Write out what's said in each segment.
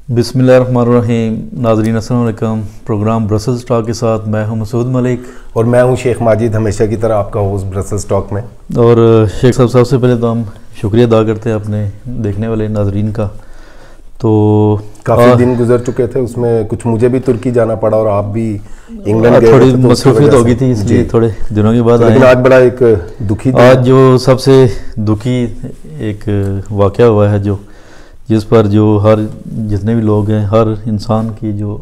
बिस्मिल्लाहिर्रहमानिर्रहीम। नाज़रीन अस्सलाम वालेकुम। प्रोग्राम ब्रसल्स टॉक के साथ मैं हूं मसूद मलिक और मैं हूं शेख माजिद, हमेशा की तरह आपका होस्ट ब्रसल्स टॉक में। और शेख साहब, सबसे पहले तो हम शुक्रिया अदा करते हैं अपने देखने वाले नाज़रीन का। तो काफ़ी दिन गुजर चुके थे, उसमें कुछ मुझे भी तुर्की जाना पड़ा और आप भी इंग्लैंड गए, थोड़ी तो मसरूफियत हो गई थी, इसलिए थोड़े दिनों के बाद लेकिन आज बड़ा एक दुखी आज जो सबसे दुखी एक वाक़या हुआ है, जो जिस पर जो हर जितने भी लोग हैं, हर इंसान की जो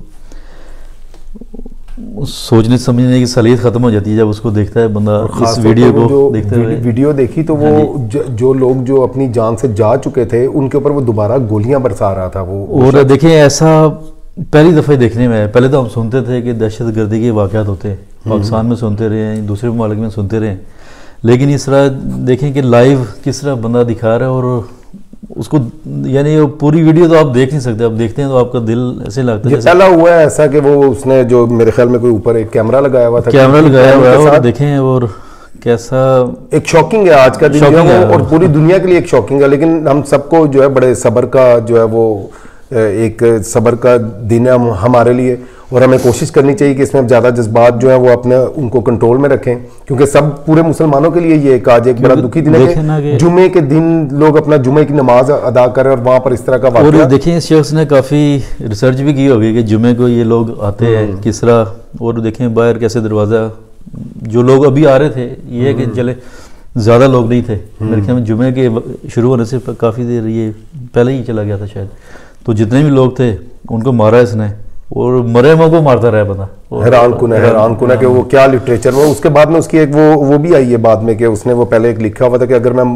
सोचने समझने की सलीत ख़त्म हो जाती है जब उसको देखता है बंदा इस वीडियो को देखते हुए। वीडियो देखी तो वो जो लोग जो अपनी जान से जा चुके थे उनके ऊपर वो दोबारा गोलियां बरसा रहा था वो। और देखें, ऐसा पहली दफ़े देखने में है। पहले तो हम सुनते थे कि दहशत गर्दी के वाक़यात होते हैं, पाकिस्तान में सुनते रहे हैं, दूसरे ममालिक में सुनते रहे, लेकिन इस तरह देखें कि लाइव किस तरह बंदा दिखा रहा है और उसको, यानी वो पूरी वीडियो तो आप देख नहीं सकते। आप देखते हैं तो आपका दिल ऐसे लगता है। पहला हुआ है ऐसा कि वो उसने जो मेरे ख्याल में कोई ऊपर एक कैमरा लगाया हुआ था, कैमरा लगाया हुआ है, और देखें और कैसा एक शॉकिंग है आज का दिन और पूरी दुनिया के लिए एक शॉकिंग है। लेकिन हम सबको जो है बड़े सब्र का जो है वो एक सब्र का दिन है हमारे लिए, और हमें कोशिश करनी चाहिए कि इसमें ज़्यादा जज्बात जो है वो अपने उनको कंट्रोल में रखें, क्योंकि सब पूरे मुसलमानों के लिए ये आज एक बड़ा दुखी दिन है कि जुमे के दिन लोग अपना जुमे की नमाज अदा करें और वहाँ पर इस तरह का वाक़या। और देखें, इस शख्स ने काफ़ी रिसर्च भी की होगी कि जुमे को ये लोग आते हैं किस तरह, और देखें बाहर कैसे दरवाज़ा जो लोग अभी आ रहे थे, ये कि चले ज़्यादा लोग नहीं थे, मेरे ख्याल में जुमे के शुरू होने से काफ़ी देर ये पहले ही चला गया था शायद। तो जितने भी लोग थे उनको मारा इसने, और मरे मुँह को मारता रहा बंदा। हैरान कुन है कि वो क्या लिटरेचर में। उसके बाद में उसकी एक वो भी आई है बाद में कि उसने वो पहले एक लिखा हुआ था कि अगर मैं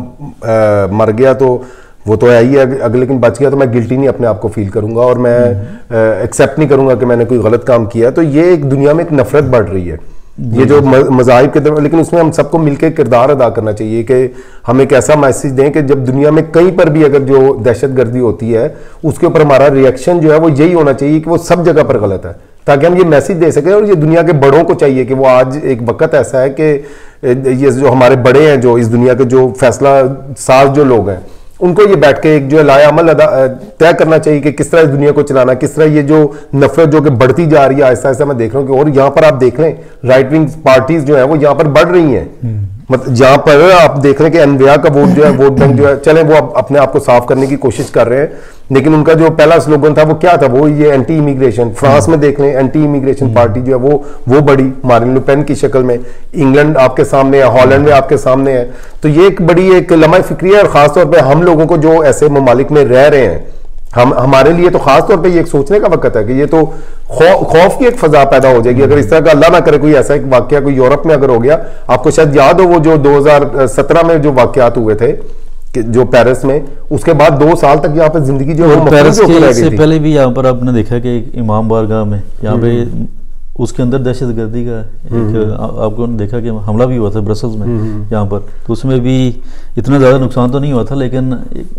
मर गया तो वो तो है ही है, अगर लेकिन बच गया तो मैं गिल्टी नहीं अपने आप को फील करूंगा और मैं एक्सेप्ट नहीं करूंगा कि मैंने कोई गलत काम किया। तो ये एक दुनिया में एक नफरत बढ़ रही है, ये जो मज़ाहिब के तरफ, लेकिन उसमें हम सबको मिलकर किरदार अदा करना चाहिए कि हम एक ऐसा मैसेज दें कि जब दुनिया में कहीं पर भी अगर जो दहशतगर्दी होती है उसके ऊपर हमारा रिएक्शन जो है वो यही होना चाहिए कि वो सब जगह पर गलत है, ताकि हम ये मैसेज दे सकें। और ये दुनिया के बड़ों को चाहिए कि वो आज एक वक्त ऐसा है कि ये जो हमारे बड़े हैं, जो इस दुनिया के जो फैसला साज जो लोग हैं, उनको ये बैठ के एक जो लायामल तय करना चाहिए कि किस तरह इस दुनिया को चलाना, किस तरह ये जो नफरत जो कि बढ़ती जा रही है आहिस्ता आहिस्ता मैं देख रहा हूँ कि, और यहाँ पर आप देख लें राइट विंग पार्टीज जो है वो यहाँ पर बढ़ रही हैं। मतलब जहाँ पर आप देख रहे हैं कि अनबिया का वोट जो है, वोट बैंक जो है, चले वो अपने आप को साफ करने की कोशिश कर रहे हैं, लेकिन उनका जो पहला स्लोगन था वो क्या था, वो ये एंटी इमिग्रेशन। फ्रांस में देख लें एंटी इमिग्रेशन पार्टी जो है वो बड़ी मारिन लु पेन की शक्ल में, इंग्लैंड आपके सामने है, हॉलैंड में आपके सामने है। तो ये एक बड़ी एक लम्हा फिक्री है, और खासतौर पर हम लोगों को जो ऐसे ममालिक में रह रहे हैं, हमारे लिए तो खास तौर पे ये एक सोचने का वक्त है कि ये तो खौफ की एक फजा पैदा हो जाएगी अगर इस तरह का अल्लाह ना करे कोई ऐसा एक वाकया कोई यूरोप में अगर हो गया। आपको शायद याद हो वो जो 2017 में जो वाकयात हुए थे कि जो पेरिस में, उसके बाद 2 साल तक यहाँ पे जिंदगी जो पेरिस के से पहले भी यहाँ पर आपने देखा कि इमाम बारगाह में यहाँ पे उसके अंदर दहशतगर्दी का एक आपको देखा कि हमला भी हुआ था ब्रसल्स में यहाँ पर, तो उसमें भी इतना ज़्यादा नुकसान तो नहीं हुआ था, लेकिन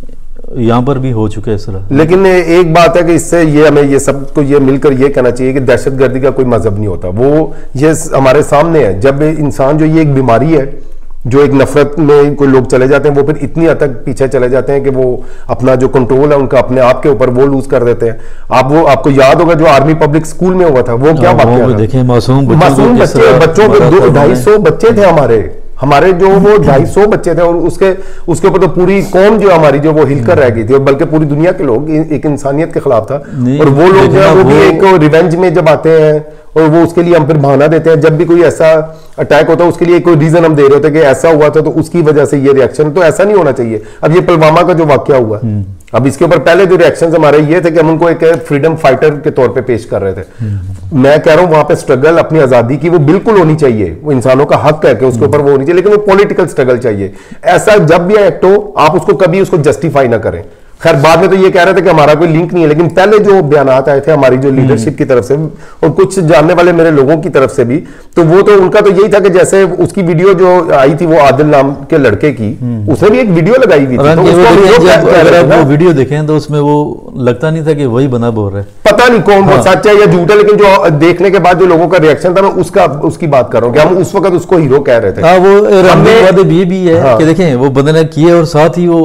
यहाँ पर भी हो चुका है इस तरह। लेकिन एक बात है कि इससे ये हमें ये सबको ये मिलकर ये कहना चाहिए कि दहशतगर्दी का कोई मजहब नहीं होता, वो ये हमारे सामने है। जब इंसान जो ये एक बीमारी है, जो एक नफरत में कोई लोग चले जाते हैं, वो फिर इतनी हद तक पीछे चले जाते हैं कि वो अपना जो कंट्रोल है उनका अपने आप के ऊपर वो लूज कर देते हैं। आपको याद होगा जो आर्मी पब्लिक स्कूल में हुआ था, वो क्या बात है, मासूम बच्चों के 250 बच्चे थे हमारे जो वो 250 बच्चे थे, और उसके ऊपर तो पूरी कौम जो हमारी जो वो हिलकर रह गई थी, और बल्कि पूरी दुनिया के लोग, एक इंसानियत के खिलाफ था। और वो लोग जो है वो भी एक रिवेंज में जब आते हैं और वो उसके लिए हम फिर बहाना देते हैं, जब भी कोई ऐसा अटैक होता है उसके लिए कोई रीजन हम दे रहे होते हैं कि ऐसा हुआ था तो उसकी वजह से ये रिएक्शन। तो ऐसा नहीं होना चाहिए। अब ये पुलवामा का जो वाकया हुआ, अब इसके ऊपर पहले जो रिएक्शंस हमारे ये थे कि हम उनको एक फ्रीडम फाइटर के तौर पे पेश कर रहे थे। मैं कह रहा हूं वहां पे स्ट्रगल अपनी आजादी की वो बिल्कुल होनी चाहिए, वो इंसानों का हक है कि उसके ऊपर वो होनी चाहिए, लेकिन वो पॉलिटिकल स्ट्रगल चाहिए। ऐसा जब भी एक्ट हो आप उसको कभी उसको जस्टिफाई ना करें। खैर बाद में तो ये कह रहे थे कि हमारा कोई लिंक नहीं है, लेकिन पहले जो बयानात आए थे हमारी जो लीडरशिप की तरफ से और कुछ जानने वाले मेरे लोगों की तरफ से भी, तो वो तो उनका तो यही था कि जैसे उसकी वीडियो जो आई थी वो आदिल नाम के लड़के की, उसने भी एक वीडियो लगाई हुई थी, तो अगर आप वो वीडियो देखें तो उसमें वो लगता नहीं था कि वही बंदा बोल रहा है। पता नहीं कौन सच है या झूठ है, लेकिन जो देखने के बाद जो लोगों का रिएक्शन था ना उसकी बात कर रहा हूँ कि हम उस वक्त उसको हीरो कह रहे थे। वो ये भी है कि देखें वो बंदे ने किए और साथ ही वो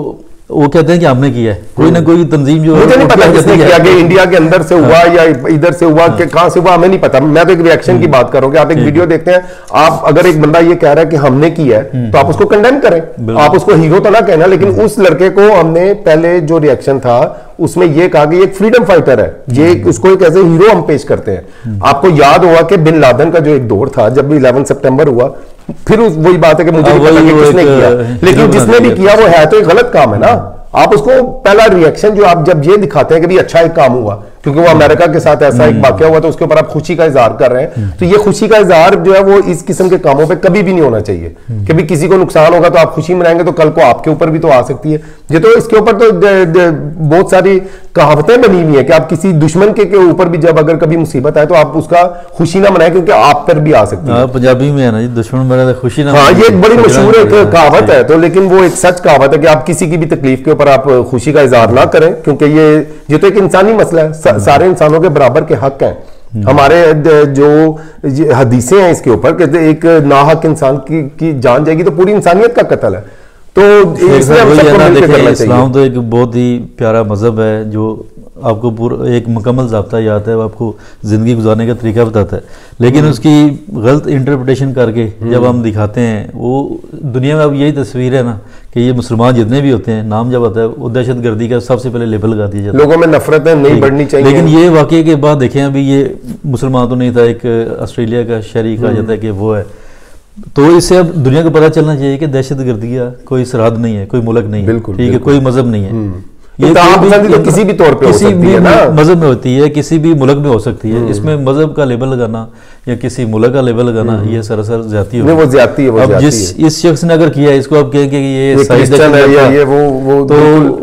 वो कहते हैं कि हमने किया है, कोई ना कोई तंजीम जो मुझे नहीं पता किसने किया, कि इंडिया के अंदर से हुआ या इधर से हुआ, कि कहां से हुआ, हमें नहीं पता। मैं तो एक रिएक्शन की बात करूंगी। आप एक वीडियो देखते हैं, आप अगर एक बंदा ये कह रहा है कि हमने किया है, तो आप उसको कंडेम करें, आप उसको हीरो तो ना कहना, लेकिन उस लड़के को हमने पहले जो रिएक्शन था उसमें ये कहा कि एक फ्रीडम फाइटर है, ये उसको एक ऐसे हीरो हम पेश करते हैं। आपको याद होगा कि बिन लादेन का जो एक दौर था, जब भी 11 सितंबर हुआ, फिर वही बात है कि मुझे नहीं पता कि किसने किया, लेकिन जिसने भी किया वो है तो एक गलत काम है ना। आप उसको पहला रिएक्शन जो आप जब ये दिखाते हैं कि भी अच्छा एक काम हुआ, क्योंकि वो अमेरिका के साथ ऐसा एक वाकया हुआ, तो उसके ऊपर आप खुशी का इजहार कर रहे हैं, तो ये खुशी का इजहार जो है वो इस किस्म के कामों पे कभी भी नहीं होना चाहिए कि भी किसी को नुकसान होगा तो आप खुशी मनाएंगे, तो कल को आपके ऊपर भी तो आ सकती है। ये तो इसके ऊपर तो बहुत सारी कहावतें बनी हुई है कि आप किसी दुश्मन के ऊपर भी जब अगर कभी मुसीबत आए तो आप उसका खुशी ना मनाएं, क्योंकि आप पर भी आ सकती है। पंजाबी में है ना जी, दुश्मन मरे तो खुशी ना। हाँ, ये एक बड़ी मशहूर एक कहावत है, तो लेकिन वो एक सच कहावत है कि आप किसी की भी तकलीफ के ऊपर आप खुशी का इजहार ना करें, क्योंकि ये तो एक इंसानी मसला है, सारे इंसानों के बराबर के हक हैं। हमारे जो हदीसें हैं इसके ऊपर कि एक नाहक इंसान की जान जाएगी तो पूरी इंसानियत का कत्ल है। तो इसमें हम सबको मिलकर करना चाहिए। इस्लाम तो एक बहुत ही प्यारा मजहब है जो आपको पूरा एक मुकम्मल ज़ाब्ता याद है, वो आपको ज़िंदगी गुजारने का तरीका बताता है, लेकिन उसकी गलत इंटरप्रिटेशन करके जब हम दिखाते हैं, वो दुनिया में अब यही तस्वीर है ना कि ये मुसलमान जितने भी होते हैं, नाम जब आता है वो दहशत गर्दी का सबसे पहले लेबल लगा दिया जाता है, लोगों में नफरतें नहीं बढ़नी चाहिए। लेकिन ये वाकये के बाद देखें, अभी ये मुसलमान तो नहीं था, एक ऑस्ट्रेलिया का शहरी कहा जाता है कि वो है, तो इससे अब दुनिया को पता चलना चाहिए कि दहशत गर्दी का कोई सरहद नहीं है, कोई मुल्क नहीं है, ठीक है, कोई मजहब नहीं है। ये तो किसी भी तौर पे हो सकती है ना, मजहब में होती है, किसी भी मुल्क में हो सकती है। इसमें मजहब का लेबल लगाना या किसी मुल्क का लेबल लगाना ये सरासर ज्यादती है। वो ज्यादती है, वो अब इस शख्स ने अगर किया, इसको अब कहेंगे कि ये क्रिश्चियन है या ये वो तो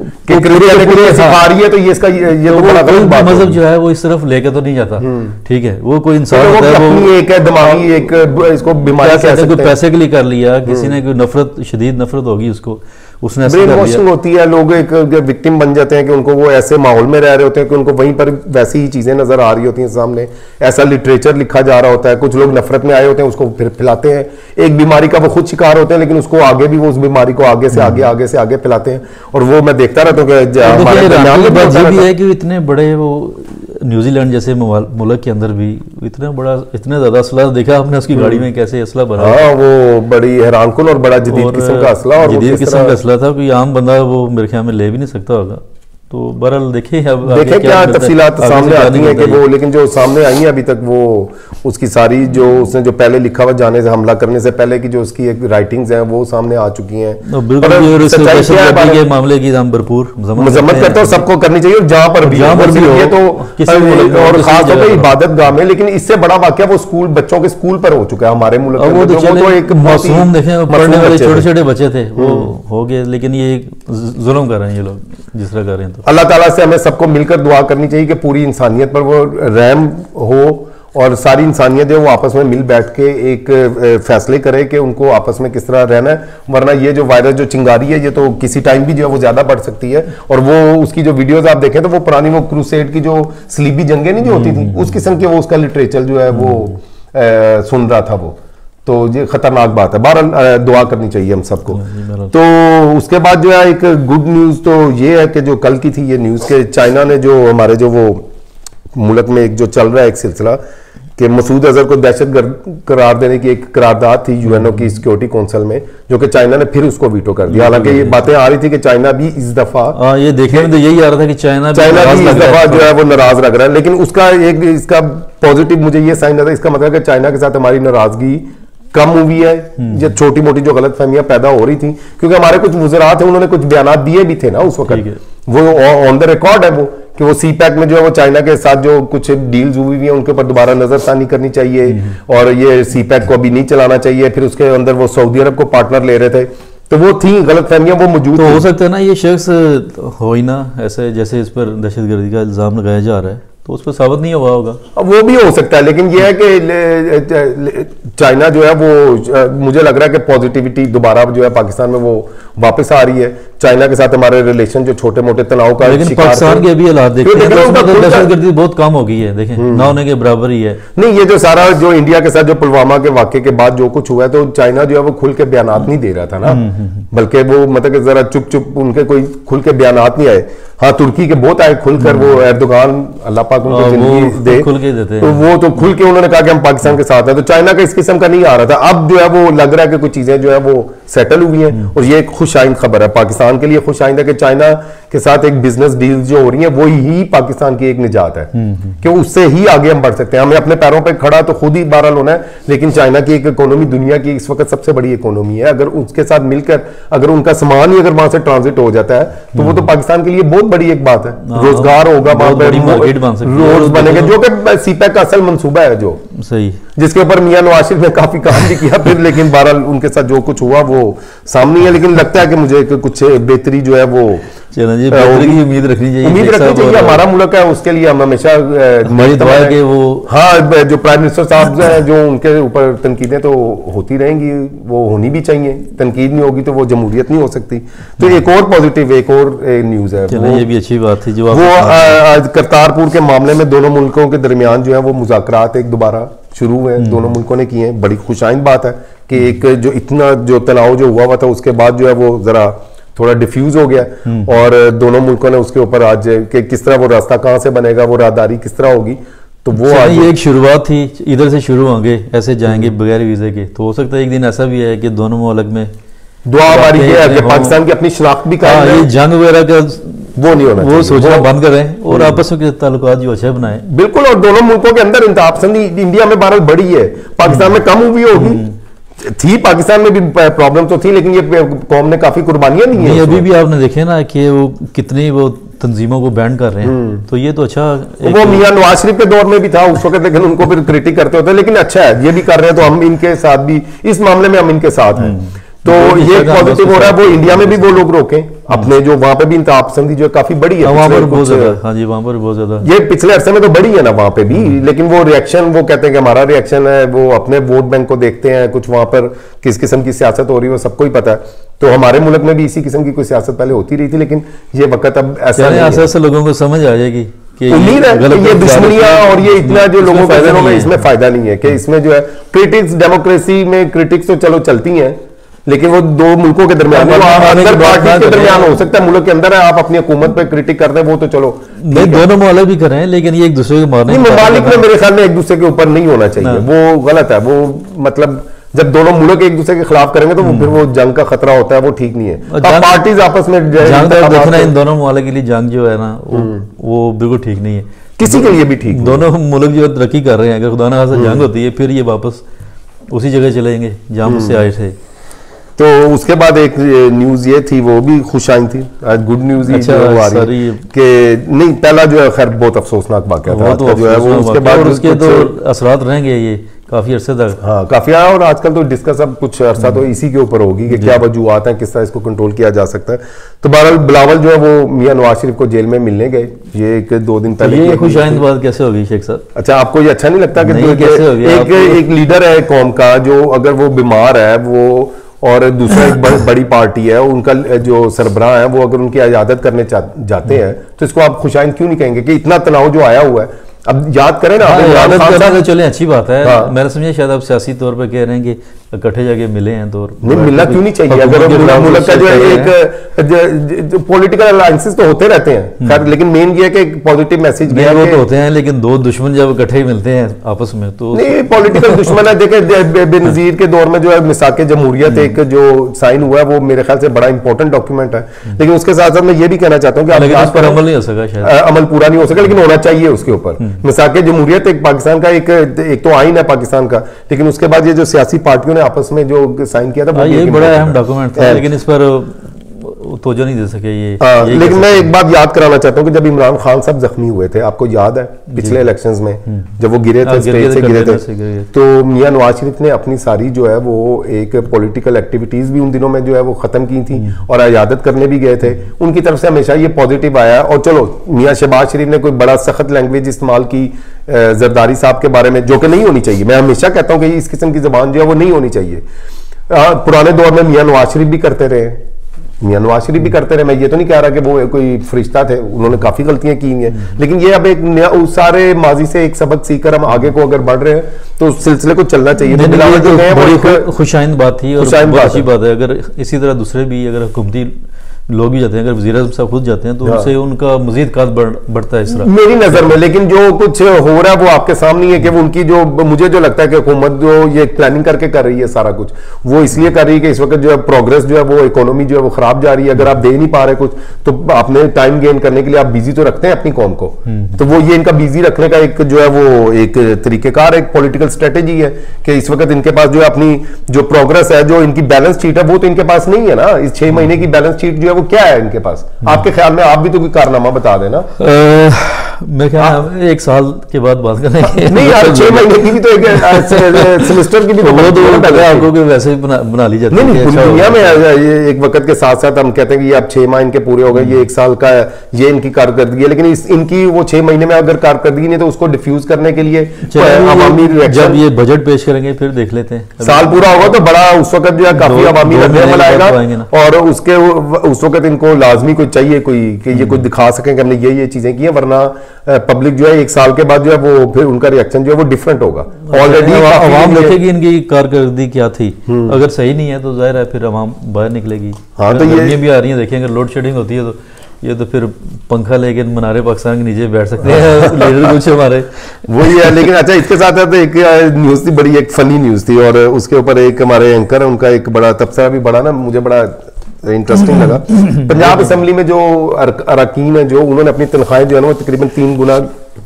सिखा रही है, तो ये इसका ये तो बड़ा गलत बात है। मजहब जो है वो इस तरफ लेके तो नहीं जाता, ठीक है, वो कोई इंसान होता है, वो एक है दिमागी एक इसको बीमारी कह सकते हैं, कोई पैसे के लिए कर लिया, किसी ने कोई नफरत, शदीद नफरत होगी उसको, उसने ब्रेन वॉशिंग होती है, लोग एक विक्टिम बन जाते हैं कि उनको वो ऐसे माहौल में रह रहे होते हैं कि उनको वहीं पर वैसी ही चीजें नजर आ रही होती हैं सामने, ऐसा लिटरेचर लिखा जा रहा होता है, कुछ लोग नफरत में आए होते हैं, उसको फिर फैलाते हैं, एक बीमारी का वो खुद शिकार होते हैं, लेकिन उसको आगे भी वो उस बीमारी को आगे से आगे फैलाते हैं। और वो मैं देखता रहता हूँ कि ये भी है कि इतने बड़े वो न्यूजीलैंड जैसे मुल्क के अंदर भी इतने ज्यादा असला देखा आपने उसकी गाड़ी में कैसे असला भरा। हाँ, वो बड़ी हैरानकुन और बड़ा जदीद किस्म का असला, और जदीद किस्म का असला था, कोई आम बंदा वो मेरे ख्याल में ले भी नहीं सकता होगा। तो बहरहाल देखें क्या तफसीलात सामने आती हैं कि वो, लेकिन जो सामने आई है अभी तक वो उसकी सारी जो उसने जो पहले लिखा हुआ जाने से हमला करने से पहले की जो उसकी एक राइटिंग्स हैं वो सामने आ चुकी हैं। के मामले की हम भरपूर मजम्मत करते हैं, सबको करनी चाहिए जहां पर भी ये तो, और खासतौर पर इबादत गाह में। लेकिन इससे बड़ा वाकया वो स्कूल, बच्चों के स्कूल पर हो चुका है हमारे मुल्क में। वो तो एक मासूम देखें, पढ़ने वाले छोटे छोटे बच्चे थे, वो हो गए, लेकिन ये जुल्म कर रहे हैं ये लोग जिस तरह कर रहे हैं। तो अल्लाह ताला से हमें सबको मिलकर दुआ करनी चाहिए कि पूरी इंसानियत पर वो रहम हो और सारी इंसानियत जो वो आपस में मिल बैठ के एक फैसले करे कि उनको आपस में किस तरह रहना है। वरना ये जो वायरस जो चिंगारी है ये तो किसी टाइम भी जो है वो ज्यादा बढ़ सकती है। और वो उसकी जो वीडियोस आप देखें तो वो पुरानी वो क्रूसेड की जो सलीबी जंगें नहीं जो होती थी उस किस्म के वो उसका लिटरेचर जो है वो सुन रहा था वो। तो ये खतरनाक बात है, बहरहाल दुआ करनी चाहिए हम सबको। तो उसके बाद जो है एक गुड न्यूज़ तो ये है कि जो कल की थी ये न्यूज़ के चाइना ने जो हमारे जो वो मुल्क में एक जो चल रहा है एक सिलसिला कि मसूद अजहर को दहशतगर्द करार देने की एक करारदाद थी यूएनओ की सिक्योरिटी काउंसिल में, जो कि चाइना ने फिर उसको वीटो कर दिया। हालांकि ये बातें आ रही थी कि चाइना भी इस दफा ये देखने में तो यही आ रहा था कि चाइना भी इस दफा जो है वो नाराज लग रहा है। लेकिन उसका एक इसका पॉजिटिव मुझे ये साइन आता है, इसका मतलब है कि चाइना के साथ हमारी नाराजगी कम हुई है। ये छोटी मोटी जो गलत फहमियां पैदा हो रही थी, क्योंकि हमारे कुछ वज़रात हैं उन्होंने कुछ बयान दिए भी थे ना उस वक्त, वो ऑन द रिकॉर्ड है वो कि वो सी पैक में जो है वो चाइना के साथ जो कुछ डील्स हुई हुई है उनके ऊपर दोबारा नजरसानी करनी चाहिए और ये सी पैक को अभी नहीं चलाना चाहिए। फिर उसके अंदर वो सऊदी अरब को पार्टनर ले रहे थे, तो वो थी गलत फहमियां वो मौजूद। तो हो सकता है ना ये शख्स हो ही ना ऐसे जैसे इस पर दहशतगर्दी का इल्जाम लगाया जा रहा है, तो उस पर साबित नहीं हुआ होगा। वो भी हो सकता है, लेकिन ये है कि चाइना जो है वो मुझे लग रहा है कि पॉजिटिविटी दोबारा जो है पाकिस्तान में वो वापस आ रही है। चाइना के साथ हमारे रिलेशन जो छोटे मोटे तनाव का लेकिन पाकिस्तान के भी हालात देखते हैं तो दहशतगर्दी बहुत कम हो गई है, देखें ना होने के बराबर ही है। नहीं, ये जो सारा जो इंडिया के साथ जो पुलवामा के वाकये के बाद जो कुछ हुआ है, तो चाइना जो है वो खुल के बयानात नहीं दे रहा था ना, बल्कि वो मतलब कि जरा चुप चुप उनके कोई खुल के बयानात नहीं आए। हाँ, तुर्की के बहुत आए खुलकर, वो एर्दोगान अल्लाह पाक उनको जिंदगी दे, खुल के देते हैं, तो वो तो खुल के उन्होंने कहा कि हम पाकिस्तान के साथ हैं। तो चाइना का इस किस्म का नहीं आ रहा था। अब जो है वो लग रहा है कि कुछ चीजें जो है वो सेटल हुई हैं, और ये एक खुशाइंद खबर है पाकिस्तान के लिए। खुशाइंद है कि चाइना के साथ एक बिजनेस डील जो हो रही है वो ही पाकिस्तान की एक निजात है, कि उससे ही आगे हम बढ़ सकते हैं। हमें अपने पैरों पर खड़ा तो खुद ही बहरहाल होना है, लेकिन चाइना की एक इकोनॉमी दुनिया की इस वक्त सबसे बड़ी इकोनॉमी है। अगर उसके साथ मिलकर अगर उनका सामान ही अगर वहां से ट्रांजिट हो जाता है तो वो तो पाकिस्तान के लिए बहुत बड़ी एक बात है। रोजगार होगा, रोड बनेंगे, जो कि सीपैक का असल मंसूबा है, जो सही, जिसके ऊपर मियां नवाज शरीफ ने काफी काम भी किया फिर, लेकिन बहरहाल उनके साथ जो कुछ हुआ वो सामने है। लेकिन लगता है कि मुझे कुछ बेहतरी जो है वो बेहतरी की उम्मीद रखनी चाहिए, उम्मीद रखनी चाहिए। हमारा मुल्क है, उसके लिए हम हमेशा के वो हाँ, जो प्राइम मिनिस्टर साहब हैं जो उनके ऊपर तनकीदें तो होती रहेंगी, वो होनी भी चाहिए। तनकीद नहीं होगी तो वो जमहूरियत नहीं हो सकती। तो एक और पॉजिटिव एक और न्यूज है, ये भी अच्छी बात थी जो वो आज करतारपुर के मामले में दोनों मुल्कों के दरमियान जो है वो मुज़ाकरात एक दोबारा शुरू हुए, दोनों मुल्कों ने किए हैं। बड़ी खुशाइंद बात है कि एक जो इतना जो तनाव जो हुआ था उसके बाद जो है वो जरा थोड़ा डिफ्यूज हो गया, और दोनों मुल्कों ने उसके ऊपर आज कि किस तरह वो रास्ता कहां से बनेगा, वो राहदारी किस तरह होगी, तो वो आज ये एक शुरुआत थी। इधर से शुरू होंगे, ऐसे जाएंगे बगैर वीजे के, तो हो सकता है एक दिन ऐसा भी है कि दोनों मुल्क में दुआ हमारी ये है कि पाकिस्तान की अपनी शनाख्त भी कायम है, ये जंग वगैरह का वो नहीं होना, वो सोचना बंद करें और आपस में ताल्लुकात जो अच्छे बनाए। बिल्कुल, और दोनों मुल्कों के अंदर इंतहापसंदी इंडिया में भारत बड़ी है, पाकिस्तान में कम हुई होगी, थी पाकिस्तान में भी प्रॉब्लम तो थी, लेकिन ये कौम ने काफी कुर्बानियां दी हैं। अभी भी आपने देखे ना कि वो कितनी वो तंजीमों को बैन कर रहे हैं, तो ये तो अच्छा। वो मियां नवाज शरीफ के दौर में भी था उस वक्त, लेकिन उनको फिर क्रिटिक करते होते, लेकिन अच्छा है ये भी कर रहे हैं, तो हम इनके साथ भी इस मामले में हम इनके साथ हैं। तो ये पॉजिटिव हो रहा है। वो इंडिया में भी वो लोग रोकें अपने, जो वहां पे भी इंतहापसंदी जो काफी बड़ी है वहां पर बहुत ज्यादा। हाँ जी, वहां पर बहुत ज्यादा, ये पिछले अरसे में तो बड़ी है ना वहां पे भी, लेकिन वो रिएक्शन, वो कहते हैं कि हमारा रिएक्शन है, वो अपने वोट बैंक को देखते हैं, कुछ वहां पर किस किस्म की सियासत हो रही है वो सबको ही पता है। तो हमारे मुल्क में भी इसी किस्म की कोई सियासत पहले होती रही थी, लेकिन ये वक्त अब ऐसा लोगों को समझ आ जाएगी। उम्मीद है कि ये दुश्मनियां और ये इतना जो लोगों का नजरों में इसमें फायदा नहीं है, कि इसमें जो है क्रिटिक्स, डेमोक्रेसी में क्रिटिक्स तो चलो चलती हैं, लेकिन वो दो मुल्कों के दरमियान, अंदर पार्टी के दरमियान हो सकता है, मुल्क के अंदर है, आप अपनी हुकूमत पे क्रिटिक करते हैं, वो तो चलो नहीं, दोनों मुमालिक भी करें, लेकिन ये एक दूसरे के मारने, मुमालिक में मेरे ख्याल में एक दूसरे के ऊपर नहीं होना चाहिए, वो गलत है। वो मतलब जब दोनों मुल्क एक दूसरे के खिलाफ करेंगे तो फिर वो जंग का खतरा होता है, वो ठीक नहीं है। पार्टीज आपस में देखना, इन दोनों मुमालिक के लिए जंग जो है ना वो बिल्कुल ठीक नहीं है, किसी के लिए भी ठीक। दोनों मुल्क जो तरक्की कर रहे हैं, अगर खुदा ना खास्ता जंग होती है फिर ये वापस उसी जगह चलेंगे जहां से आए थे। तो उसके बाद एक न्यूज ये थी, वो भी खुशाइन थी, आज गुड न्यूज ही जो आ रही है कि नहीं, पहला जो है खैर बहुत अफसोसनाक वाकया था तो जो है वो, उसके बाद उसके तो असरात रहेंगे ये काफी अरसे तक। हाँ, काफी आया, और आजकल तो डिस्कस अब कुछ अरसा तो इसी के ऊपर होगी कि क्या वजूहत हैं, किस तरह इसको कंट्रोल किया जा सकता है। तो बहरहाल बिलावल जो है वो मियां नवाज शरीफ को जेल में मिलने गए, ये एक 2 दिन पहले। ये खुशाइंद बात कैसे होगी शेख साहब? अच्छा, आपको ये अच्छा नहीं लगता कि एक लीडर है कौम का, जो अगर वो बीमार है वो, और दूसरा एक बड़ी पार्टी है, उनका जो सरबराह है वो अगर उनकी इजाजत करने जाते हैं, तो इसको आप खुशाइंद क्यों नहीं कहेंगे कि इतना तनाव जो आया हुआ है? अब याद करें ना, इजाजत करना तो चले अच्छी बात है। हाँ। मैंने समझा शायद आप सियासी तौर पे कह रहे हैं कि इकट्ठे जाके मिले हैं, तो नहीं, मिलना क्यों नहीं चाहिए? अगर मुल्क का जो एक पॉलिटिकल अलायंसेस तो होते रहते हैं, खैर, लेकिन मेन ये है कि पॉजिटिव मैसेज गया, वो तो होते हैं, लेकिन दो दुश्मन जब इकट्ठे मिलते हैं आपस में तो नहीं, पॉलिटिकल दुश्मन है। देखें, बेनजीर के दौर में जो है मिसाक जमहूरियत एक जो साइन हुआ है, वो मेरे ख्याल से बड़ा इंपॉर्टेंट डॉक्यूमेंट है, लेकिन उसके साथ साथ मैं ये भी कहना चाहता हूँ कि अमल नहीं हो सका, शायद अमल पूरा नहीं हो सका, लेकिन होना चाहिए उसके ऊपर। मिसाक जमहूरियत एक पाकिस्तान का एक तो आइन है पाकिस्तान का, लेकिन उसके बाद ये जो सियासी पार्टियों ने आपस में जो साइन किया था, ये बड़ा अहम डॉक्यूमेंट था, लेकिन इस पर तवज्जो नहीं दे सके ये लेकिन मैं एक बात याद कराना चाहता हूँ कि जब इमरान खान साहब जख्मी हुए थे, आपको याद है पिछले इलेक्शंस में जब वो गिरे थे, स्टेज से गिरे थे, तो मियां नवाज शरीफ ने अपनी सारी जो है वो एक पॉलिटिकल एक्टिविटीज भी उन दिनों में जो है वो खत्म की थी और इयादत करने भी गए थे। उनकी तरफ से हमेशा ये पॉजिटिव आया। और चलो मियां शहबाज शरीफ ने कोई बड़ा सख्त लैंग्वेज इस्तेमाल की जरदारी साहब के बारे में, जो कि नहीं होनी चाहिए। मैं हमेशा कहता हूं कि इस किस्म की जबान जो है वो नहीं होनी चाहिए। पुराने दौर में मियां नवाज शरीफ भी करते रहे, मियां नवाज शरीफ भी करते रहे। मैं ये तो नहीं कह रहा कि वो कोई फरिश्ता थे, उन्होंने काफी गलतियां की हैं, लेकिन ये अब एक नया उस सारे माजी से एक सबक सीखकर हम आगे को अगर बढ़ रहे हैं तो उस सिलसिले को चलना चाहिए। तो खुशाइंद बात थी और अच्छी बात है। अगर इसी तरह दूसरे भी अगर हुकूमती लोग भी जाते हैं, अगर वज़ीर आज़म साहब खुद जाते हैं तो उनसे उनका मजीद कद बढ़ता है इस तरह मेरी नजर में। लेकिन जो कुछ हो रहा है वो आपके सामने है कि वो उनकी जो, मुझे जो लगता है कि हुकूमत जो ये प्लानिंग करके कर रही है सारा कुछ, वो इसलिए कर रही है कि इस वक्त जो है प्रोग्रेस जो है वो इकोनॉमी जो है वो खराब जा रही है। अगर आप दे नहीं पा रहे कुछ तो आपने टाइम गेन करने के लिए आप बिजी तो रखते हैं अपनी कौम को, तो वो ये इनका बिजी रखने का एक जो है वो एक तरीकेकार, एक पॉलिटिकल स्ट्रेटेजी है कि इस वक्त इनके पास जो है अपनी जो प्रोग्रेस है, जो इनकी बैलेंस शीट है, वो तो इनके पास नहीं है ना। इस 6 महीने की बैलेंस शीट जो है वो क्या है इनके पास? आपके ख्याल में आप भी तो कोई कारनामा बता देना। मैं क्या एक साल के बाद बात करेंगे। नहीं यार, 6 महीने की भी तो एक सेमेस्टर की भी तो आपको वैसे ही बना ली जाती है। नहीं, दुनिया में ये एक वक्त के साथ साथ हम कहते हैं कि ये अब 6 माह इनके पूरे हो गए, ये 1 साल का ये इनकी कारकर्दगी है, लेकिन इनकी वो 6 महीने में अगर कारकर्दगी नहीं तो उसको डिफ्यूज करने के लिए अवामी रिएक्शन, जब ये बजट पेश करेंगे फिर देख लेते हैं। साल पूरा होगा तो बड़ा उस वक्त जो है काफी अवामी रद्द आएगा और उसके उस वक्त इनको लाजमी कोई चाहिए कोई कि ये कुछ दिखा सकें कि हमने ये चीजें की हैं, वरना पब्लिक जो है 1 साल के बाद जो है वो फिर उनका रिएक्शन जो है वो डिफरेंट होगा। ऑलरेडी आवाम देखेगी इनकी कारकर्दगी क्या थी, अगर सही नहीं है तो जाहिर है फिर आवाम बाहर निकलेगी। हाँ, तो ये भी आ रही है, देखिए अगर लोड शेडिंग होती है तो ये तो फिर पंखा लेके मनारे पाकिस्तान के नीचे बैठ सकते हैं लीडर कुछ हमारे वही है। लेकिन अच्छा, इसके साथ तो एक न्यूज थी, बड़ी एक फनी न्यूज थी, और उसके ऊपर एक हमारे एंकर है, उनका एक बड़ा तबसरा भी बड़ा ना मुझे बड़ा इंटरेस्टिंग लगा। पंजाब असेंबली में जो अरकान है जो उन्होंने अपनी तनख्वाहें जो है ना वो तकरीबन 3 गुना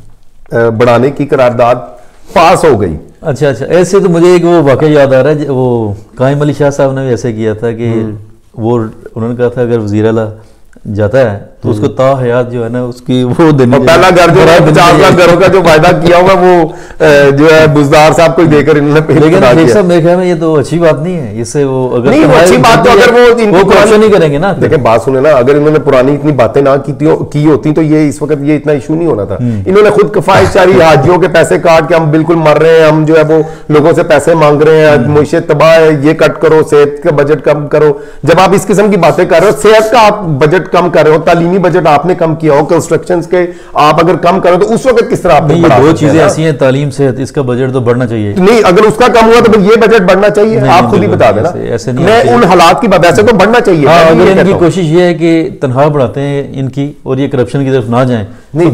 बढ़ाने की करारदाद पास हो गई। अच्छा, ऐसे तो मुझे एक वो वाकया याद आ रहा है, वो कायम अली शाह साहब ने भी ऐसे किया था कि वो उन्होंने कहा था अगर वज़ीर आला जाता है तो उसको ताहयात जो है ना उसकी वो देनी, पहला घर जो है 50 लाख घरों का जो वायदा किया हुआ वो जो है बुजदार साहब को देकर इन्होंने। लेकिन साहब मेरे ख्याल में ये तो अच्छी बात नहीं है, इससे वो अगर नहीं, अच्छी बात तो अगर वो क्वेश्चन नहीं करेंगे ना। देखिए बात सुने ना, अगर इन्होंने पुरानी इतनी बातें ना की होती तो ये इस वक्त ये इतना इशू नहीं होना था। इन्होंने खुद कफायतशारी हाजियों के पैसे काट के हम बिल्कुल मर रहे हैं, हम जो है वो लोगों से पैसे मांग रहे हैं, मुआशे तबाह है, ये कट करो, सेहत का बजट कम करो। जब आप इस किस्म की बातें कर रहे हो, सेहत का आप बजट कम कर रहे हो, तालीमी बजट आपने कम किया हो, कंस्ट्रक्शंस के आप अगर कम करो तो उस वक्त किस तरह आपने? ये 2 चीजें ऐसी हैं, तालीम से इसका बजट तो बढ़ना चाहिए। नहीं, अगर उसका कम हुआ तो ये बजट बढ़ना चाहिए। आप खुद ही बता देना, ऐसे नहीं, मैं उन हालात की बात, ऐसे तो बढ़ना चाहिए। अगर इनकी कोशिश ये है कि तनख्वाह बढ़ाते हैं इनकी और ये करप्शन की तरफ ना जाए, नहीं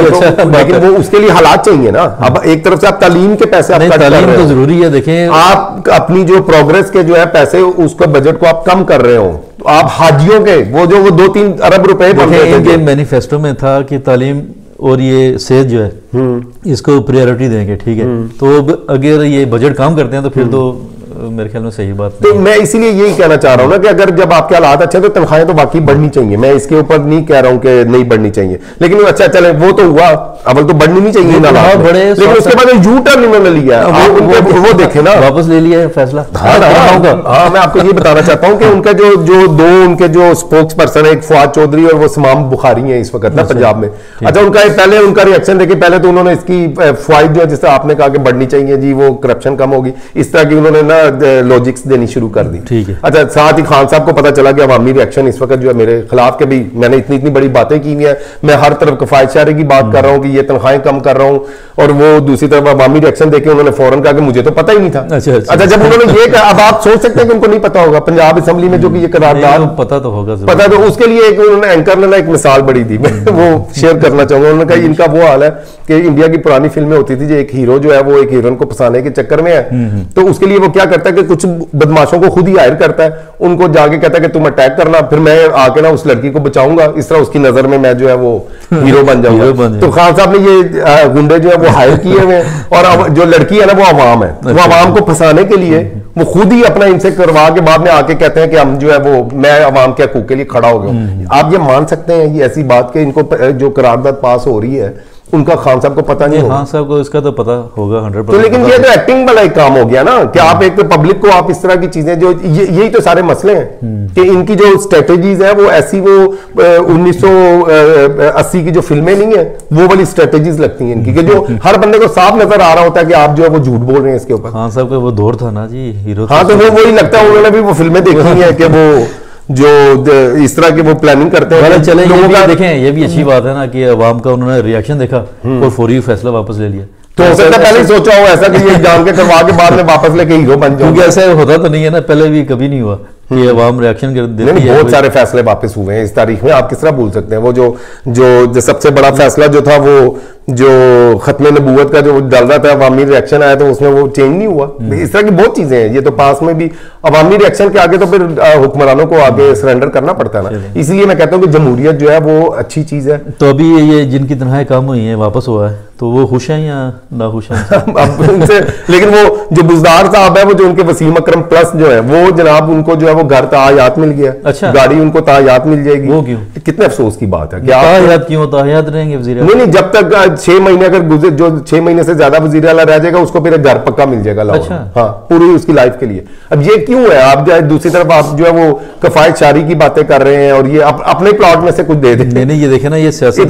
लेकिन वो उसके लिए हालात चाहिए ना। अब एक तरफ से आप तालीम के पैसे, तालीम तो जरूरी है। देखें आप अपनी जो प्रोग्रेस के जो है पैसे, उसका बजट को आप कम कर रहे हो, तो आप हाजियों के वो 2-3 अरब रुपए इनके मैनिफेस्टो में था कि तालीम और ये सेहत जो है इसको प्रायोरिटी देंगे, ठीक है। तो अगर ये बजट काम करते हैं तो फिर तो मेरे ख्याल में सही बात तो मैं इसीलिए यही कहना चाह रहा हूं ना कि अगर जब आपके हालात अच्छे तो तनख्वाहें तो बाकी बढ़नी चाहिए। मैं इसके ऊपर नहीं कह रहा हूं कि नहीं बढ़नी चाहिए, लेकिन अच्छा चले वो तो हुआ, अवल तो बढ़नी नहीं चाहिए, लेकिन उसके बाद यू टर्न इन्होंने लिया, वो देखे ना, वापस ले लिया फैसला। हाँ, मैं आपको ये बताना चाहता हूँ कि उनका जो उनके जो स्पोक्स पर्सन है, एक फवाद चौधरी और वो समाम बुखारी है इस वक्त ना पंजाब में। अच्छा, उनका पहले उनका रिएक्शन देखिए, पहले तो उन्होंने इसकी फाइद जो है जिस तरह आपने कहा कि बढ़नी चाहिए जी, वो करप्शन कम होगी, इस तरह की उन्होंने ना लॉजिक्स देनी शुरू कर दी। ठीक है। अच्छा, साथ ही खान साहब को पता चला कि अवामी रिएक्शन इस वक्त जो है मेरे खिलाफ के भी, मैंने इतनी बड़ी बातें की है, मैं हर तरफ कफायतशारी की बात कर रहा हूं कि ये तनख्वाहें कम कर रहा हूं, और वो दूसरी तरफ अवामी रिएक्शन देके उन्होंने फौरन कहा कि मुझे तो पता ही नहीं था। अच्छा, जब उन्होंने ये कहा, अब आप सोच सकते हैं कि उनको नहीं पता होगा पंजाब असेंबली में जो कि ये करारदाद पता तो होगा, पता तो उसके लिए एक उन्होंने एंकर ने ना एक मिसाल बड़ी दी, मैं वो शेयर करना चाहूंगा। उन्होंने कहा इनका वो हाल है कि इंडिया की पुरानी फिल्में होती थी, जो एक हीरो जो है वो एक हीरोइन को फंसाने के चक्कर में है, तो उसके लिए वो क्या करता है कि कुछ बदमाशों को खुद ही हायर करता है, उनको जाके कहता है कि तुम अटैक करना, फिर मैं आके ना उस लड़की को बचाऊंगा, इस तरह उसकी नजर में मैं जो है वो हीरो बन जाऊंगा। तो खान साहब ने ये गुंडे जो है वो हायर किए हुए, और जो लड़की है ना वो अवाम है, वो अवाम को फंसाने के लिए वो खुद ही अपना इनसे करवा के बाद में आके कहते हैं कि हम जो है वो मैं अवाम के हकूक के लिए खड़ा हो गया। आप ये मान सकते हैं ये ऐसी बात कि इनको जो करारदाद पास हो रही है उनका खान साहब को पता नहीं होगा? खान साहब को इसका तो पता होगा 100%। तो लेकिन ये तो एक्टिंग वाला एक काम हो गया ना कि आप एक पब्लिक को आप इस तरह की चीजें जो यही तो सारे मसले हैं कि इनकी जो स्ट्रेटेजीज है वो ऐसी वो 1980 की जो फिल्में नहीं है वो वाली स्ट्रेटेजीज लगती हैं इनकी कि जो हर बंदे को साफ नजर आ रहा होता है कि आप जो है वो झूठ बोल रहे हैं इसके ऊपर। खान साहब का वो दौर था ना जी, हीरो। हाँ तो वो वही लगता है उन्होंने भी वो फिल्में देखी हैं कि वो जो इस तरह की वो प्लानिंग करते हैं। चले लोगों का देखें, ये भी अच्छी बात है ना कि अवाम का उन्होंने रिएक्शन देखा और फौरी फैसला वापस ले लिया। तो हो सकता है पहले ही सोचा हो ऐसा कि ये जान के करवा के बाद में वापस लेके हीरो बन जाओ, क्योंकि ऐसा होता तो नहीं है ना, पहले भी कभी नहीं हुआ कि अवाम रिएक्शन कर देती है। बहुत सारे फैसले वापस हुए हैं इस तारीख में, आप किस तरह भूल सकते हैं? वो जो सबसे बड़ा फैसला जो था वो जो खत्म नबूवत का जो डल रहा था, अवामी रिएक्शन आया तो उसमें वो चेंज नहीं हुआ। इस तरह की बहुत चीजें हैं। ये तो पास में भी अवामी रिएक्शन के आगे तो फिर हुक्मरानों को आगे सरेंडर करना पड़ता है ना। इसलिए मैं कहता हूँ कि जमहूरियत जो है वो अच्छी चीज है। तो अभी ये जिनकी तनख्वाहें कम हुई है वापस हुआ है, तो वो खुश हैं या ना खुश हैं? अब उनसे लेकिन वो जो बुजदार साहब है वो जो उनके वसीम अकरम प्लस जो है वो जनाब उनको जो है वो घर तायात मिल गया। अच्छा, गाड़ी उनको तायात मिल जाएगी। वो क्यों? कितने अफसोस की बात है कि तायात क्यों? तायात रहेंगे वजीर? नहीं, जब तक 6 महीने अगर गुजर, जो 6 महीने से ज्यादा वजीर आला रह जाएगा उसको फिर घर पक्का मिल जाएगा लाहौर। अच्छा। हाँ, पूरी उसकी लाइफ के लिए। अब ये क्यों है? आप दूसरी तरफ आप जो है वो कफायत शारी की बातें कर रहे हैं और ये अपने प्लॉट में से कुछ दे देते। नहीं, ये देखे ना, ये सियासत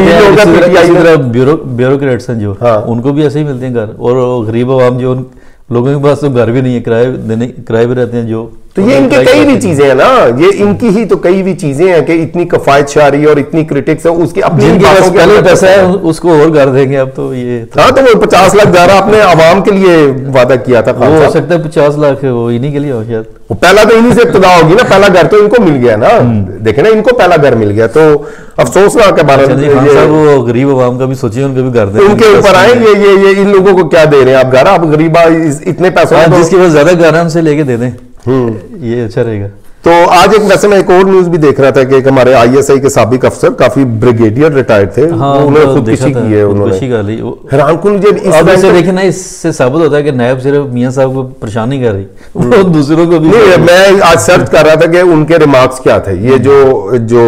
ब्यूरोक्रेट्स हैं जो, उनको भी ऐसे ही मिलते हैं घर, और गरीब आवाम जो लोगों के पास तो घर भी नहीं है, किराए पे रहते हैं जो। तो ये इनकी कई भी चीजें हैं ना, ये इनकी ही तो कई भी चीजें हैं कि इतनी कफायत शारी और इतनी क्रिटिक्स है उसकी अपनी पहले पैसा है उसको और कर देंगे। अब तो ये हाँ, तो वो 50 लाख दारा आपने आवाम के लिए वादा किया था। वो हो सकता है 50 लाख वो इन्हीं के लिए हो शायद। वो पहला तो इन्हीं से इब्तिदा होगी ना, पहला घर तो इनको मिल गया ना। देखे ना, इनको पहला घर मिल गया, तो अफसोसनाक है। वो गरीब आवाम का भी सोचिए, उनके भी घर दे, उनके ऊपर आए ये इन लोगों को क्या दे रहे हैं आप घर? आप गरीबा इतने पैसों जिसके पास ज्यादा घर है हमसे लेके दे दें, ये अच्छा रहेगा। तो आज वैसे मैं एक और न्यूज भी देख रहा था कि हमारे ISI के साबिक अफसर काफी ब्रिगेडियर रिटायर्ड थे, उन्होंने खुदकुशी की है। उन्होंने हैरानकुन देखे ना, इससे साबित होता है कि नायब सिर्फ मियां साहब को परेशान नहीं कर रही, वो दूसरों को भी। नहीं, मैं आज सर्च कर रहा था कि उनके रिमार्क्स क्या थे। ये जो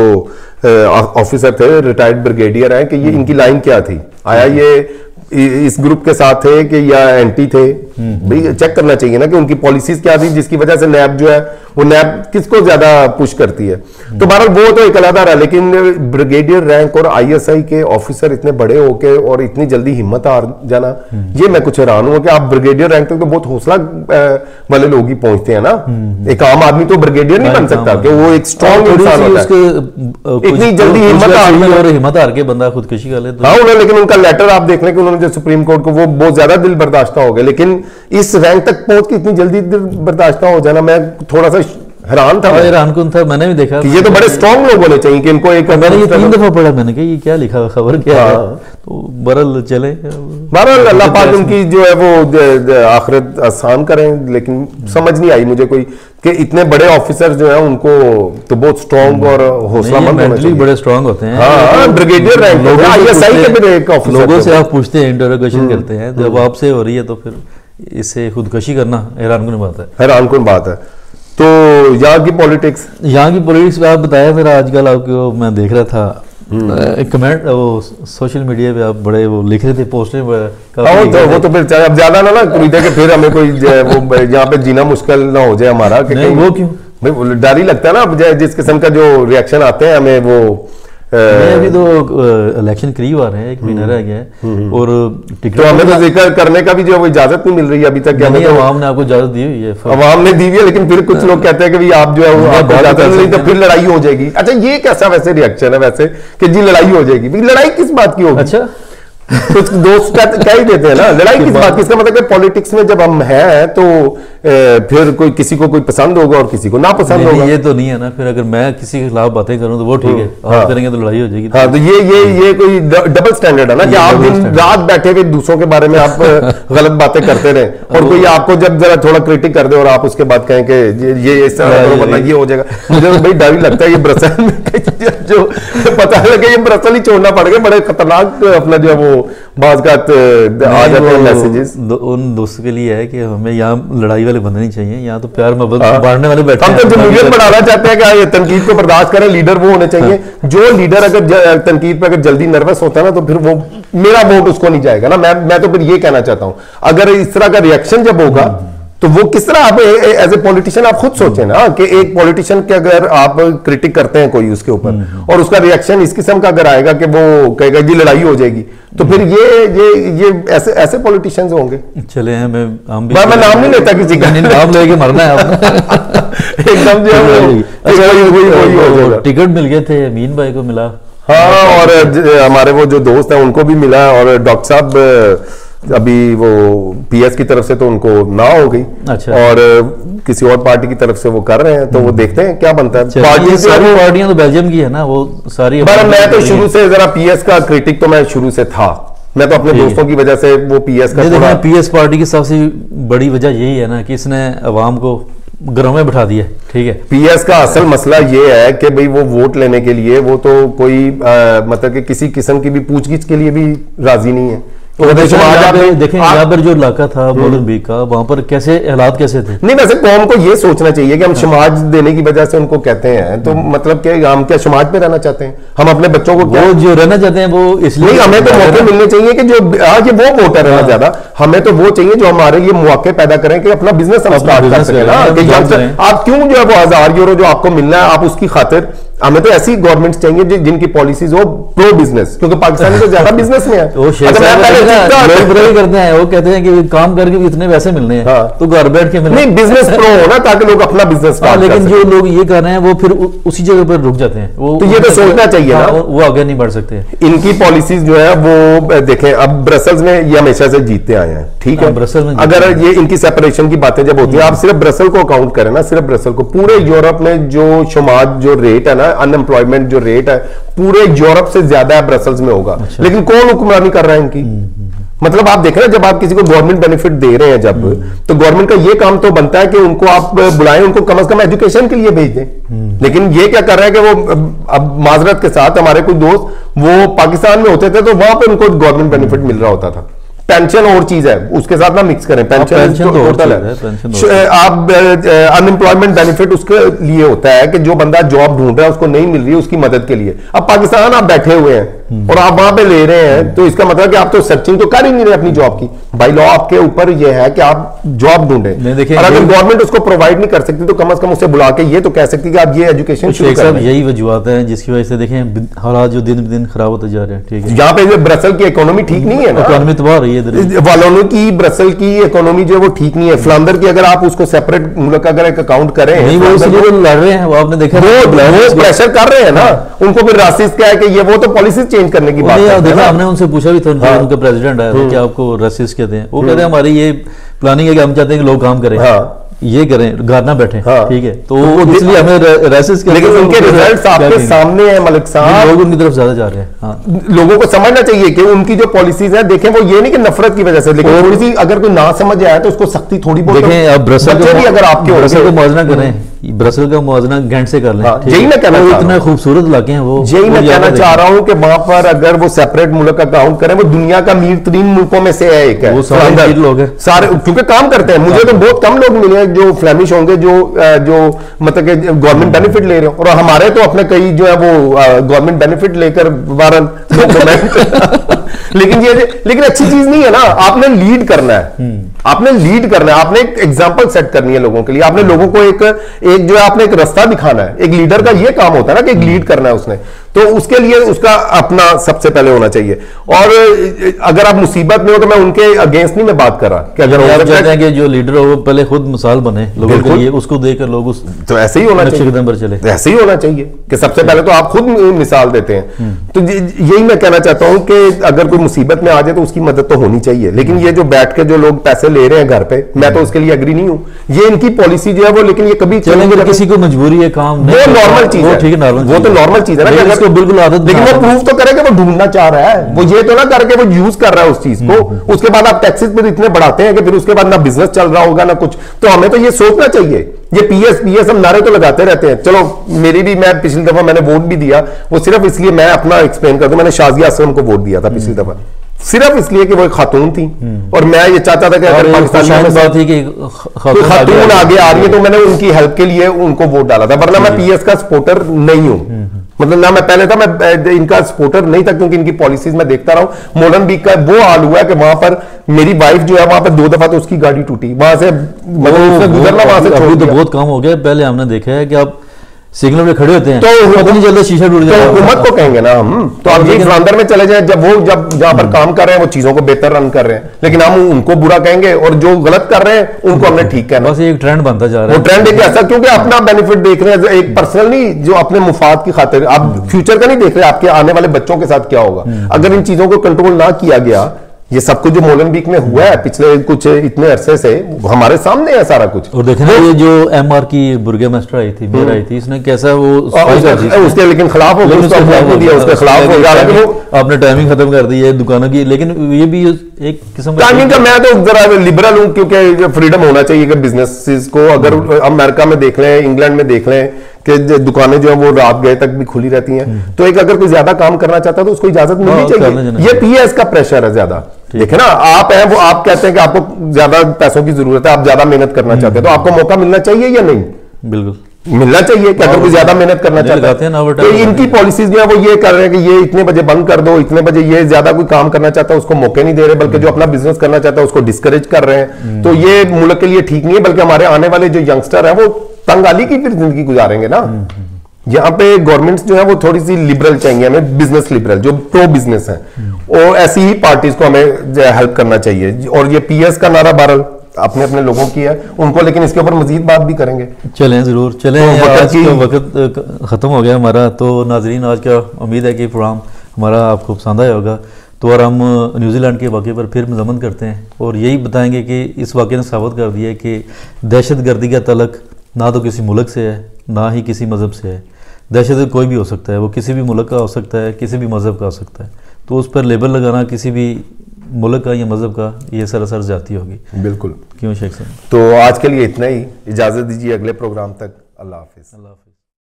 ऑफिसर थे, रिटायर्ड ब्रिगेडियर है, कि ये इनकी लाइन क्या थी? आया ये इस ग्रुप के साथ थे कि या एंटी थे? भाई चेक करना चाहिए ना कि उनकी पॉलिसीज क्या थी जिसकी वजह से नैब जो है वो नैब किसको ज्यादा पुश करती है। तो बहरहाल वो तो एक अलग रहा, लेकिन ब्रिगेडियर रैंक और ISI के ऑफिसर इतने बड़े होके और इतनी जल्दी हिम्मत हार जाना, ये मैं कुछ हैरान हूं कि आप ब्रिगेडियर रैंक तक तो बहुत हौसला वाले लोग ही पहुंचते हैं ना। एक आम आदमी तो ब्रिगेडियर नहीं बन सकता कि वो एक स्ट्रॉन्ग इंसान होता है। इतनी जल्दी हिम्मत हार के बंदा खुदकुशी कर ले। हाँ, उन्होंने, लेकिन उनका लेटर आप देख लें कि उन्होंने जो सुप्रीम कोर्ट को, वो बहुत ज्यादा दिल बर्दाश्ता हो गया। लेकिन इस रैंक तक पहुंच के इतनी जल्दी दिल बर्दाश्ता हो जाना, मैं थोड़ा सा हैरान था। हैरानकुन था, मैंने भी देखा कि ये तो बड़े स्ट्रॉन्ग लोग होने चाहिए कि इनको एक। मैंने ये 3 दफा पढ़ा, मैंने कहा ये क्या लिखा, खबर क्या है। तो बहरहाल चले, बहरहाल अल्लाह पाक उनकी जो है वो आखिरत आसान करें। लेकिन समझ नहीं आई मुझे कोई कि इतने बड़े ऑफिसर जो है उनको तो बहुत स्ट्रॉन्ग और हौसलामंद होना चाहिए। बड़े स्ट्रॉन्ग होते हैं। हाँ, ब्रिगेडियर रैंक ISI के भी एक ऑफिसर, लोगों से आप पूछते हैं, इंटरोगेशन करते हैं, जब आपसे हो रही है तो फिर इससे खुदकुशी करना हैरानकुन बात है। हैरानकुन बात है। तो यहाँ की पॉलिटिक्स आप बताया फिर आजकल आपको मैं देख रहा था एक कमेंट, वो सोशल मीडिया पे आप बड़े वो लिख रहे थे, पोस्टर वो तो फिर अब ज्यादा ना उम्मीद है कि फिर हमें कोई वो यहाँ पे जीना मुश्किल ना हो जाए हमारा। वो क्यों? भाई डर ही लगता है ना, जिस किस्म का जो रिएक्शन आते हैं हमें वो अभी तो इलेक्शन करीब आ रहे हैं, 1 महीना रह गया है, और तो हमें तो जिक्र करने का भी जो इजाजत नहीं मिल रही है अभी तक। अवाम ने आपको इजाजत दी हुई है, अवाम ने दी हुई है, लेकिन फिर कुछ लोग कहते हैं कि आप जो है आपको इजाजत नहीं तो फिर लड़ाई हो जाएगी। अच्छा, ये कैसा वैसे रिएक्शन है वैसे कि जी लड़ाई हो जाएगी? लड़ाई किस बात की होगी? अच्छा, कुछ दोस्त कह ही देते हैं ना, लड़ाई किस बात की? इसका मतलब पॉलिटिक्स में जब हम हैं तो फिर कोई किसी को कोई पसंद होगा और किसी को ना पसंद होगा। ये तो नहीं है ना, फिर अगर मैं किसी के खिलाफ बातें करूं तो वो ठीक है, आप करेंगे तो लड़ाई हो जाएगी। हाँ, तो ये कोई डबल स्टैंडर्ड है ना कि आप दिन रात बैठे हुए दूसरों के बारे में आप गलत बातें करते रहे, और कोई आपको जब जरा थोड़ा क्रिटिक कर दे और आप उसके बाद कहें कि ये इस तरह वरना ये हो जाएगा। मुझे तो भाई डर ही लगता है ये ब्रसल में जो पता लगे ये ब्रसल ही छोड़ना पड़ गया, बड़े खतरनाक अपना जो वो बाज का आ जाते हैं मैसेजेस। उन दोस्तों के लिए है कि हमें यहाँ लड़ाई वाले बंदे नहीं चाहिए, यहाँ तो प्यार मोहब्बत बांटने वाले बैठे हम तो जमहूरियत बढ़ाना चाहते हैं कि तनकीद को बर्दाश्त करें, लीडर वो होने चाहिए जो लीडर अगर तनकीद पे अगर जल्दी नर्वस होता है ना तो फिर वो मेरा वोट उसको नहीं जाएगा ना। मैं तो फिर ये कहना चाहता हूं अगर इस तरह का रिएक्शन जब होगा तो वो किस तरह आप एज ए पॉलिटिशियन आप खुद सोचें ना कि एक पॉलिटिशियन के अगर आप क्रिटिक करते हैं कोई उसके ऊपर और उसका रिएक्शन इस किस्म का अगर आएगा कि वो कहेगा जी लड़ाई हो जाएगी, तो फिर ये ऐसे ऐसे पॉलिटिशियंस होंगे। चले हैं मैं नाम नहीं लेता किसी का, नाम लेके मरना है एकदम जो टिकट मिल गए थे, अमीन भाई को मिला। हाँ, और हमारे वो जो दोस्त हैं उनको भी मिला, और डॉक्टर साहब अभी वो पीएस की तरफ से तो उनको ना हो गई। अच्छा। और किसी और पार्टी की तरफ से वो कर रहे हैं, तो वो देखते हैं क्या बनता है। पार्टियां तो बेल्जियम की है ना वो सारी। मैं तो शुरू से जरा पीएस का क्रिटिक तो मैं शुरू से था, मैं तो अपने दोस्तों की वजह से वो पीएस का थोड़ा पीएस पार्टी की सबसे बड़ी वजह यही है ना कि इसने अवाम को घरों में बैठा दिया। ठीक है, पीएस का असल मसला ये है कि भाई वो वोट लेने के लिए वो तो कोई मतलब कि किसी किस्म की भी पूछगिछ के लिए भी राजी नहीं है। तो देखें यहाँ पर जो इलाका था मोहल्ले का, वहां पर कैसे हालात कैसे थे? नहीं, वैसे कौम को ये सोचना चाहिए कि हम समाज देने की वजह से उनको कहते हैं, तो मतलब कि हम क्या समाज में रहना चाहते हैं? हम अपने बच्चों को वो जो रहना चाहते हैं वो इसलिए हमें तो मौके मिलने चाहिए कि जो आज वो वोटर है ज्यादा, हमें तो वो चाहिए जो हमारे लिए मौके पैदा करें कि अपना बिजनेस हम स्टार्ट कर सकें। आप क्यों जो है वो 1000 यूरो जो आपको मिलना है आप उसकी खातिर, हमें तो ऐसी गवर्नमेंट चाहिए जिनकी पॉलिसीज हो प्रो बिजनेस, क्योंकि पाकिस्तान तो ज्यादा बिजनेस में है। करते हैं वो कहते हैं कि काम करके इतने पैसे मिलने हैं, तो घर बैठ के नहीं बिजनेस प्रो हो ना, ताकि लोग अपना बिजनेस। लेकिन जो लोग ये कर रहे हैं वो फिर उसी जगह पर रुक जाते हैं। वो तो ये तो सोचना चाहिए ना, वो आगे नहीं बढ़ सकते। इनकी पॉलिसीज जो है वो देखें, अब ब्रसल्स में ये हमेशा से जीतते आए हैं, ठीक है। ब्रसल में अगर ये इनकी सेपरेशन की बातें जब होती है, आप सिर्फ ब्रसल को अकाउंट करें ना, सिर्फ ब्रसल को, पूरे यूरोप में जो शुमात जो रेट है ना, अनएम्प्लॉयमेंट जो रेट है पूरे यूरोप से ज्यादा है ब्रसल्स में होगा। अच्छा। लेकिन कौन हुक्मरानी कर रहा है इनकी? मतलब आप देख रहे हैं जब आप किसी को गवर्नमेंट बेनिफिट दे रहे हैं जब, तो गवर्नमेंट का ये काम तो बनता है कि उनको आप बुलाएं, उनको कम से कम एजुकेशन के लिए भेज दें। लेकिन ये क्या कर रहा है कि वो अब माजरत के साथ हमारे कोई दोस्त वो पाकिस्तान में होते थे तो वहां पर उनको गवर्नमेंट बेनिफिट मिल रहा होता था। पेंशन और चीज है, उसके साथ ना मिक्स करें। पेंशन तो होटल है, आप अनएम्प्लॉयमेंट बेनिफिट उसके लिए होता है कि जो बंदा जॉब ढूंढ रहा है उसको नहीं मिल रही है उसकी मदद के लिए। अब पाकिस्तान आप बैठे हुए हैं और आप वहां पे ले रहे हैं, तो इसका मतलब कि आप तो सर्चिंग तो कर ही नहीं रहे अपनी जॉब की। बाय लॉ आपके ऊपर यह है कि आप जॉब ढूंढे, और अगर गवर्नमेंट उसको प्रोवाइड नहीं कर सकती तो कम से कम उसे बुला के ये तो कह सकती कि आप ये एजुकेशन शुरू करें। यही वजूहत है जिसकी वजह से देखें हालात जो दिन दिन खराब होते जा रहे हैं। ठीक है, यहाँ पे ब्रसल की इकोनॉमी ठीक नहीं है ना, इकोनॉमी तबाह हो रही है। वालों की ब्रसल की इकोनॉमी जो है वो ठीक नहीं है। फ्लांदर की अगर आप उसको सेपरेट मुल्क का अगर एक अकाउंट करें, नहीं वो इसलिए तो लड़ रहे हैं, वो आपने देखा वो प्रेशर कर रहे हैं ना, उनको फिर रासिस्ट क्या है कि ये वो तो पॉलिसी चेंज करने की बात है। देखा हमने उनसे पूछा भी था, उनके प्रेसिडेंट आया था कि आपको रासिस्ट कहते हैं, वो कहते हैं हमारी ये प्लानिंग है कि हम चाहते हैं कि लोग काम करें, ये करें, घर ना बैठे। ठीक है, तो इसलिए हमें रासिस्ट, लेकिन उनके रिजल्ट्स आपके सामने हैं मलिक साहब, लोग उनकी तरफ ज्यादा जा रहे हैं। लोगों को समझना चाहिए कि उनकी जो पॉलिसीज है, देखें वो ये नहीं कि नफरत की वजह से, लेकिन थोड़ी सी अगर कोई ना समझ आया तो उसको सख्ती थोड़ी बहुत देखें। अब ब्रसल भी अगर आपके मुआवजा करें, ब्रसल का मुआवजा घंट से कर लें। यही मैं कहना चाह रहा हूं, इतने खूबसूरत इलाके हैं वो, यही मैं कहना चाह रहा हूं कि वहां पर अगर वो सेपरेट मुल्क का अकाउंट करें, वो दुनिया का अमीर तरीन मुल्कों में से है, एक है। वो सारे लोग हैं, सारे क्योंकि काम करते हैं। मुझे तो बहुत कम लोग मिले हैं जो फ्लैमिश होंगे जो मतलब कि गवर्नमेंट बेनिफिट ले रहे हो, और हमारे तो अपने कई जो है वो गवर्नमेंट बेनिफिट लेकर वारन लेकिन अच्छी चीज नहीं है ना। आपने लीड करना है, आपने लीड करना है, आपने एक एग्जांपल सेट करनी है लोगों के लिए, आपने लोगों को एक जो है आपने एक रास्ता दिखाना है। एक लीडर का ये काम होता है ना कि एक लीड करना है उसने, तो उसके लिए उसका अपना सबसे पहले होना चाहिए। और अगर आप मुसीबत में हो तो मैं उनके अगेंस्ट नहीं मैं बात कर रहा कि अगर आप चाहते हैं कि जो लीडर हो वो पहले खुद मिसाल बने लोगों के लिए, उसको देखकर लोग उस तो ऐसे ही होना चाहिए, कदम पर चले। ऐसे ही होना चाहिए कि सबसे पहले तो आप खुद मिसाल देते हैं। तो यही मैं कहना चाहता हूं कि अगर कोई मुसीबत में आ जाए तो उसकी मदद तो होनी चाहिए। लेकिन ये जो बैठ के जो लोग पैसे ले रहे हैं घर पे, मैं तो उसके लिए एग्री नहीं हूं। ये इनकी पॉलिसी जो है वो, लेकिन ये कभी चलेंगे, किसी को मजबूरी है काम, वो नॉर्मल चीज है, ठीक है, वो तो नॉर्मल चीज है ना, अगर बिल्कुल आदत, लेकिन वो प्रूफ तो करे कि वो ढूंढना चाह रहा है, वो ये तो ना करके वो यूज कर रहा है उस चीज को। उसके बाद आप टैक्सेस पर इतने बढ़ाते हैं कि फिर उसके बाद ना बिजनेस चल रहा होगा ना कुछ। तो हमें तो ये सोचना चाहिए। ये पीएस हम नारे तो लगाते रहते हैं, चलो मेरी भी, मैं पिछली दफा मैंने वोट भी दिया, वो सिर्फ इसलिए मैं अपना एक्सप्लेन करता हूं, मैंने शाजिया असलम को वोट दिया था पिछली दफा। सिर्फ इसलिए कि वो एक खातून थी और मैं ये चाहता था कि अगर पाकिस्तान में बात थी कि खातून आगे आ रही है तो मैंने उनकी हेल्प के लिए उनको वोट डाला था, वरना मैं पीएस का सपोर्टर नहीं हूं। मतलब ना मैं पहले था, मैं इनका सपोर्टर नहीं था क्योंकि इनकी पॉलिसीज मैं देखता रहा हूं। मोलनबीक का वो हाल हुआ है कि वहां पर मेरी वाइफ जो है वहां पर 2 दफा तो उसकी गाड़ी टूटी, वहां से मतलब गुजरना वहां से छोड़ दिया। बहुत कम हो गया। पहले हमने देखा है कि आप सिग्नल पे खड़े होते हैं तो पता नहीं चलता शीशा टूट जाता है। तो हुकूमत को कहेंगे ना हम, तो आप ये अंदर में चले जाए जब जहां पर काम कर रहे हैं वो चीजों को बेहतर रन कर रहे हैं, लेकिन हम उनको बुरा कहेंगे और जो गलत कर रहे हैं उनको हमने ठीक कहना। बस एक ट्रेंड बनता जा रहा है। वो ट्रेंड एक ऐसा, क्योंकि अपना बेनिफिट देख रहे हैं, एक पर्सनल नहीं, जो अपने मुफाद की खातिर। आप फ्यूचर का नहीं देख रहे, आपके आने वाले बच्चों के साथ क्या होगा अगर इन चीजों को कंट्रोल ना किया गया। ये सब कुछ जो मोलनबीक में हुआ है पिछले कुछ इतने अरसे से हमारे सामने है सारा कुछ। और देखना ये जो एमआर की बुर्गे मास्टर आई थी, मेयर आई थी, इसने कैसा वो उसके लेकिन खिलाफ हो गया, उसके खिलाफ हो गया, आपने टाइमिंग खत्म कर दी है दुकानों की। लेकिन ये भी एक किस्म का टाइमिंग का, मैं तो जरा लिबरल हूं क्योंकि फ्रीडम होना चाहिए कि बिजनेस को। अगर अमेरिका में देख लें, इंग्लैंड में देख लें कि दुकानें जो है वो रात गए तक भी खुली रहती हैं, तो एक अगर कोई ज्यादा काम करना चाहता है तो उसको इजाजत मिलनी चाहिए। ये पीएस का प्रेशर है ज्यादा। देखे ना, आप हैं वो, आप कहते हैं कि आपको ज्यादा पैसों की जरूरत है, आप ज्यादा मेहनत करना चाहते हैं, तो आपको मौका मिलना चाहिए या नहीं? बिल्कुल मिलना चाहिए कि अगर कोई ज्यादा मेहनत करना चाहता है। तो इनकी पॉलिसीज जो है वो ये कर रहे हैं कि ये इतने बजे बंद कर दो, इतने बजे। ये ज्यादा कोई काम करना चाहता है उसको मौके नहीं दे रहे, बल्कि जो अपना बिजनेस करना चाहता है उसको डिस्करेज कर रहे हैं। तो ये मुल्क के लिए ठीक नहीं है, बल्कि हमारे आने वाले जो यंगस्टर है वो तंगाली की फिर जिंदगी गुजारेंगे ना। यहाँ पे गवर्नमेंट्स जो है वो थोड़ी सी लिबरल चाहिए हमें, बिजनेस लिबरल जो प्रो बिजनेस है, और ऐसी ही पार्टीज को हमें हेल्प करना चाहिए। और ये पीएस का नारा बहरहाल अपने अपने लोगों की है उनको, लेकिन इसके ऊपर मजीद बात भी करेंगे। चलें जरूर चलें। तो आज का वक्त खत्म हो गया हमारा। तो नाजरीन, आज का उम्मीद है कि प्रोग्राम हमारा आपको पसंद आया होगा। तो और हम न्यूजीलैंड के वाक़े पर फिर मज़म्मन करते हैं और यही बताएंगे कि इस वाक़े ने साबित कर दिया है कि दहशत गर्दी का तलक ना तो किसी मुल्क से है, ना ही किसी मज़हब से है। दहशत कोई भी हो सकता है, वो किसी भी मुल्क का हो सकता है, किसी भी मज़हब का हो सकता है। तो उस पर लेबल लगाना किसी भी मुल्क का या मज़हब का, ये सरासर जाती होगी। बिल्कुल। क्यों शेख साहब? तो आज के लिए इतना ही, इजाज़त दीजिए, अगले प्रोग्राम तक अल्लाह हाफिज़।